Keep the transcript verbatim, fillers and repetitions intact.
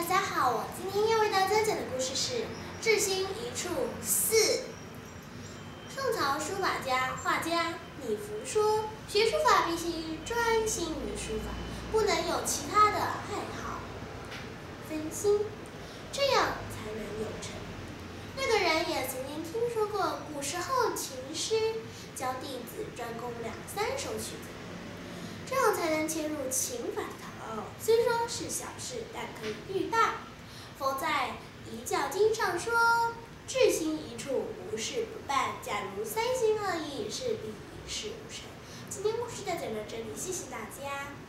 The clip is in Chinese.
家好，我今天要为大家讲的故事是《志新一处四》。宋朝书法家、画家李福说：“学书法必须专心于书法，不能有其他的爱好分心，这样才能有成。”那个人也曾经听说过古时候琴师教弟子专攻两三首曲子，这样才能切入琴法的堂奥。虽说是小事，但可以喻大。佛在《遗教经》上说：“志新一处，无事不办。假如三心二意，势必一事无成。”今天故事就讲到这里，谢谢大家。